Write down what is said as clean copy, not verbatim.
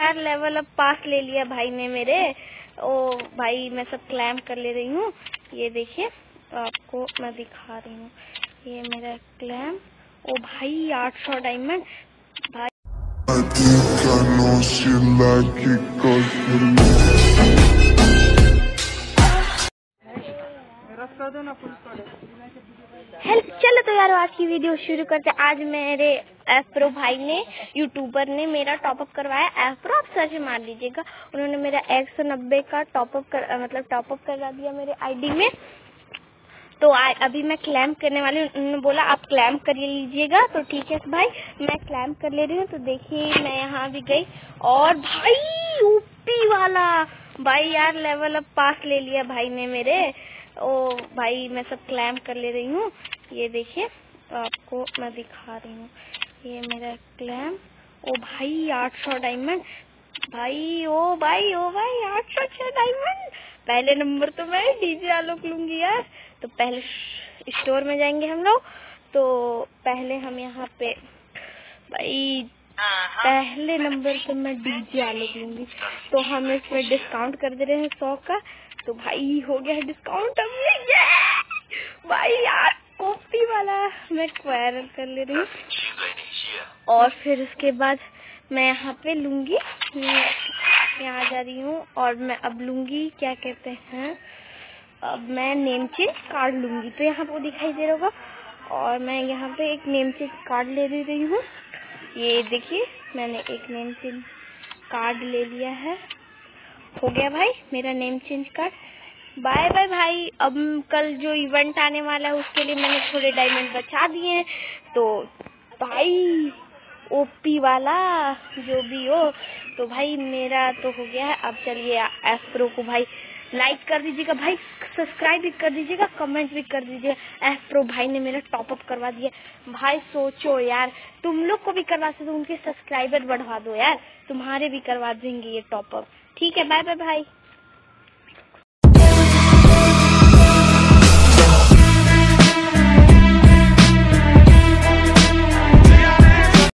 यार level up पास ले लिया भाई ने मेरे। ओ भाई मैं सब क्लैम कर ले रही हूँ। ये देखिए आपको मैं दिखा रही हूँ, ये मेरा क्लैम। ओ भाई 800 डायमंड भाई। हेल्प। चलो तो यार आज की वीडियो शुरू करते। आज मेरे एफ्रो भाई ने, यूट्यूबर ने मेरा टॉपअप करवाया। एफ्रो आप सर्च मार लीजिएगा, उन्होंने मेरा 190 का टॉपअप करा दिया मेरे आईडी में। तो अभी मैं क्लैम करने वाली हूँ। उन्होंने बोला आप क्लैम कर लीजिएगा, तो ठीक है भाई मैं क्लैम कर ले रही हूँ। तो देखिए मैं यहाँ भी गई और भाई यूपी वाला भाई यार लेवल अप पास ले लिया भाई ने मेरे। ओ भाई मैं सब क्लैम कर ले रही हूँ। ये देखिए आपको मैं दिखा रही हूँ, ये मेरा क्लैम। ओ भाई 800 डायमंड भाई। ओ भाई 806 डायमंड। पहले नंबर तो मैं डीजे आलोक लूंगी यार। तो पहले स्टोर में जाएंगे हम लोग। तो पहले हम यहाँ पे भाई पहले नंबर पे मैं डीजे आलोक लूंगी। तो हम इसमें डिस्काउंट कर दे रहे हैं 100 का। तो भाई हो गया है डिस्काउंट हमने। भाई यार कॉपी वाला मैं क्वारल कर ले रही हूँ। और फिर उसके बाद मैं यहाँ पे लूंगी, यहाँ जा रही हूँ और मैं अब लूंगी क्या कहते हैं, अब मैं नेम चेंज कार्ड लूंगी। तो यहाँ पे दिखाई दे रहा होगा। और मैं यहाँ पे एक नेम चेंज कार्ड ले रही हूँ। ये देखिए मैंने एक नेम चेंज कार्ड ले लिया है। हो गया भाई मेरा name change card. Bye bye भाई। अब कल जो इवेंट आने वाला है उसके लिए मैंने थोड़े डायमंड बचा दिए हैं। तो भाई ओपी वाला जो भी हो, तो भाई मेरा तो हो गया है। अब चलिए एफ्रो को भाई लाइक कर दीजिएगा भाई, सब्सक्राइब भी कर दीजिएगा, कमेंट भी कर दीजिएगा। एफ्रो भाई ने मेरा टॉपअप करवा दिया भाई। सोचो यार तुम लोग को भी करवा सकते, उनके सब्सक्राइबर बढ़वा दो यार, तुम्हारे भी करवा देंगे ये टॉपअप। ठीक है बाय बाय भाई।